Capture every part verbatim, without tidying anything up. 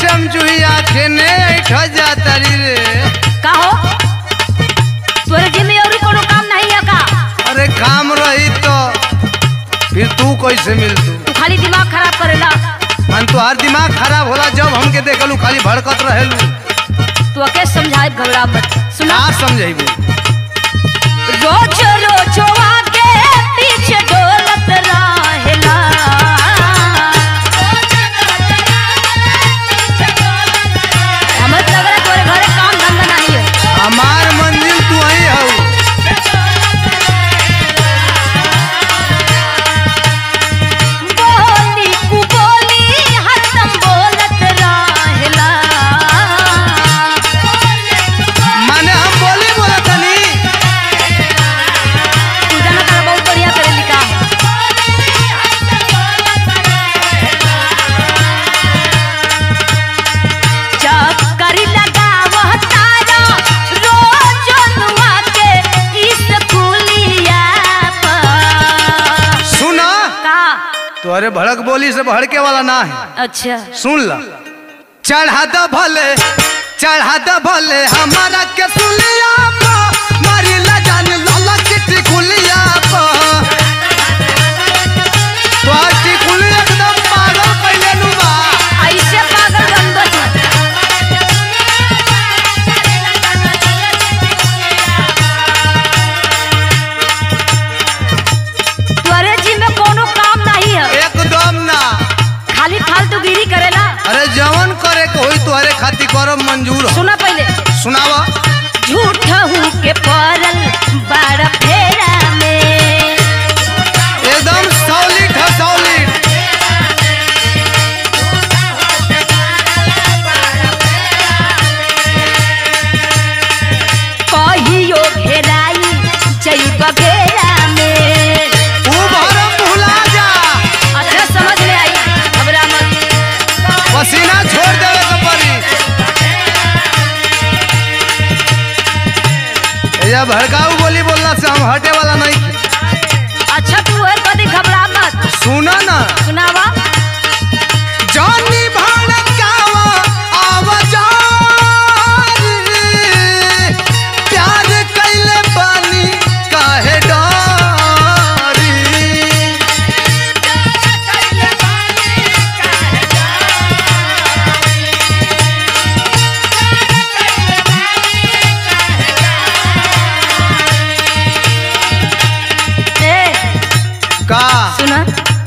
चमचुही आंखें ने ऐठा जाता रे। का हो तोरे जी में और कोनो काम नहीं है का? अरे काम रही तो फिर तू कैसे मिल तू? तू खाली दिमाग खराब करेला। मन तो हर दिमाग खराब होला जब हमके देखलू खाली भड़कत रहेलू। तू अके समझाए घबरा मत। सुना समझाइबू रोज रोज आगे पीछे डोलत रहेला। हमर लग रहा तोरे घरे काम धंधा नहीं है। हमार मंजिल तू ही हऊ। बोली कु बोली हरदम बोलत रहेला। माने हम बोली बोला तनी। तू जाना तारा बहुत बढ़िया करेली काम। चक्कर लगावह तारा रोज नुआ के स्कूलिया पर। सुना का? तोरे भड़क बोली से भड़के वाला ना है। अच्छा सुन ला चढ़ा द भले चढ़ा द भले हमारा के सुलिया पा मारी ला जान लाला किटी कुलिया पा। तो आटी कुली एकदम पागल कैले नु बा। ऐसे पागल बनबत तोरे जी में कोनो काम नहीं है। एकदम ना। खाली फालतूगिरी करेला। अरे जवन करे के होई तोहरे खातिर करम मंजूर हो। सुना पहले सुनावा झूठ हूँ के पड़ल बाड़ फेरा में। एकदम सॉलिड है सॉलिड। कहियो घेराई जइब घेरा में। तू भरम भुला जा। अच्छा समझ में आई घबरा मत। पसीना छोड़ देवे के पड़ी। या भड़काऊ बोली बोलना से हम हटे वाला नहीं। अच्छा तू है कभी घबरा मत। सुना ना सुनावा जानी भड़कावा आवाजारी प्यार कैले बानी काहे डारी। ए का सुना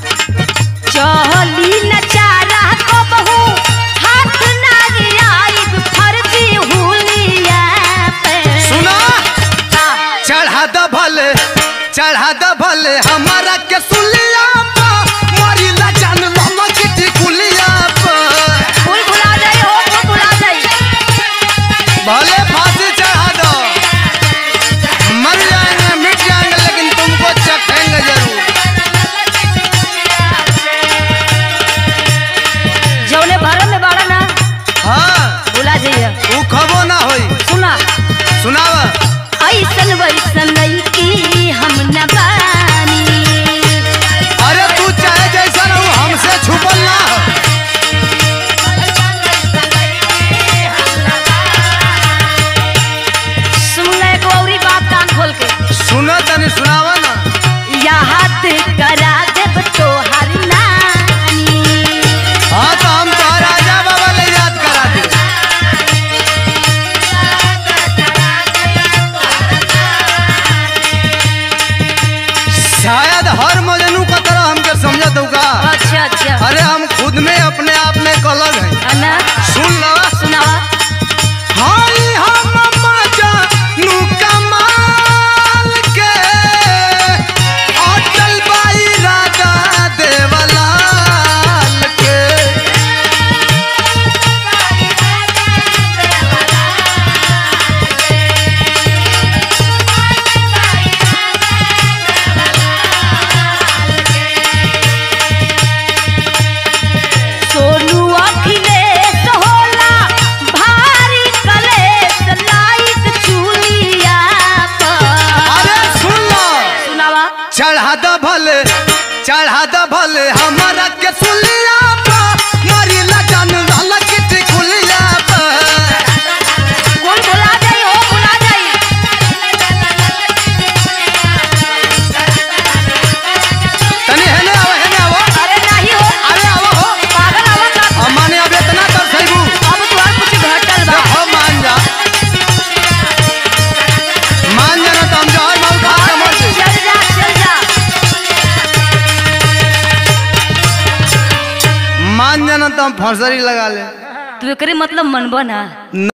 चली न चारा को बहू हाथ नारी आइब फर्जी हुलिया पे। सुना का? चढ़ा द भले चढ़ा द भले हमारा के सुलिया पा मारी ला जान लाला किटी कुलिया पा। फूल भुला जाई हो फूल भुला जाई। भले फांसी चढ़ा दो मर जाएंगे मिट जाएंगे लेकिन तुमको चखेंगे जरूर। जौने भरम में बाड़ा ना हाँ भुला जाइए। तू खबो ना होई। सुना सुनावा ऐसन वैसन लईकी हम न बानी। फंसरी लगा ले। तू एकरे मतलब मनबो ना।